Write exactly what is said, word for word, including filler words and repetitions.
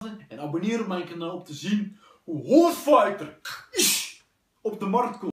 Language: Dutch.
laten en abonneer op mijn kanaal om te zien hoe Horsefighter op de markt komt.